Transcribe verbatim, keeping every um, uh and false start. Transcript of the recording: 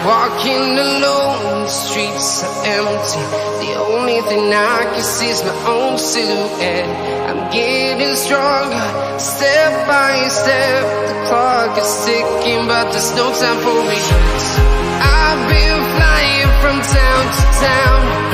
Walking alone, the streets are empty. The only thing I can see is my own silhouette. I'm getting stronger, step by step. The clock is ticking, but there's no time for regrets. I've been flying from town to town,